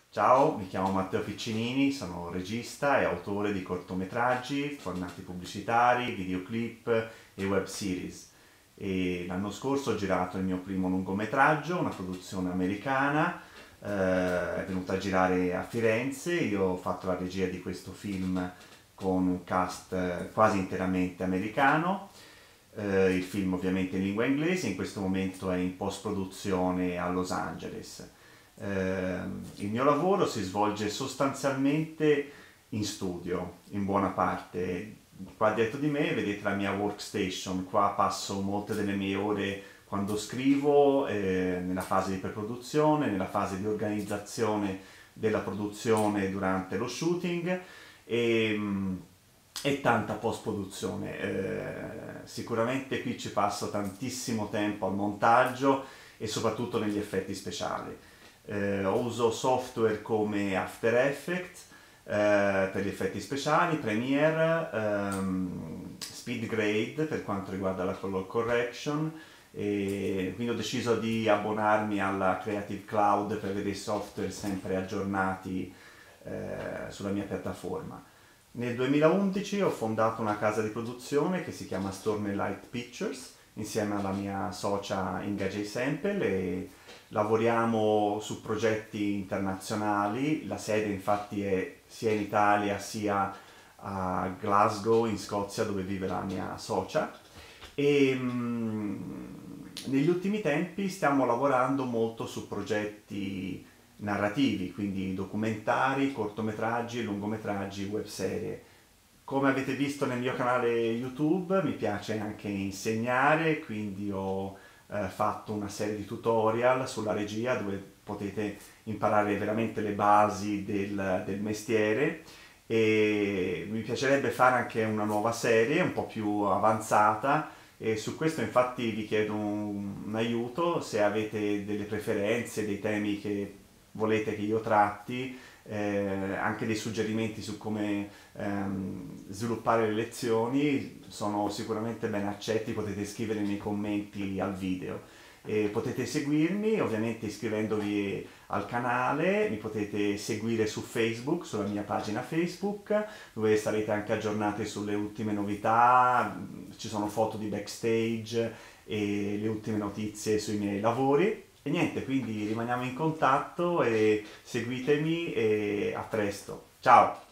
Ciao, mi chiamo Matteo Piccinini, sono regista e autore di cortometraggi, formati pubblicitari, videoclip e web series. E l'anno scorso ho girato il mio primo lungometraggio, una produzione americana, è venuta a girare a Firenze. Io ho fatto la regia di questo film con un cast quasi interamente americano. Il film ovviamente in lingua inglese, in questo momento è in post-produzione a Los Angeles. Il mio lavoro si svolge sostanzialmente in studio, in buona parte. Qua dietro di me vedete la mia workstation, qua passo molte delle mie ore quando scrivo, nella fase di preproduzione, nella fase di organizzazione della produzione durante lo shooting e, e tanta post-produzione. Sicuramente qui ci passo tantissimo tempo al montaggio e soprattutto negli effetti speciali. Uso software come After Effects per gli effetti speciali, Premiere, SpeedGrade per quanto riguarda la color correction, e quindi ho deciso di abbonarmi alla Creative Cloud per avere i software sempre aggiornati sulla mia piattaforma. Nel 2011 ho fondato una casa di produzione che si chiama Storm Light Pictures insieme alla mia socia Inga J. Semple e lavoriamo su progetti internazionali. La sede infatti è sia in Italia sia a Glasgow in Scozia dove vive la mia socia e negli ultimi tempi stiamo lavorando molto su progetti narrativi, quindi documentari, cortometraggi, lungometraggi, webserie. Come avete visto nel mio canale YouTube, mi piace anche insegnare, quindi ho fatto una serie di tutorial sulla regia dove potete imparare veramente le basi del mestiere e mi piacerebbe fare anche una nuova serie un po' più avanzata e su questo infatti vi chiedo un aiuto se avete delle preferenze, dei temi che volete che io tratti, anche dei suggerimenti su come sviluppare le lezioni sono sicuramente ben accetti, potete scrivere nei commenti al video. E potete seguirmi ovviamente iscrivendovi al canale, mi potete seguire su Facebook, sulla mia pagina Facebook, dove sarete anche aggiornati sulle ultime novità, ci sono foto di backstage e le ultime notizie sui miei lavori. E niente, quindi rimaniamo in contatto e seguitemi e a presto. Ciao!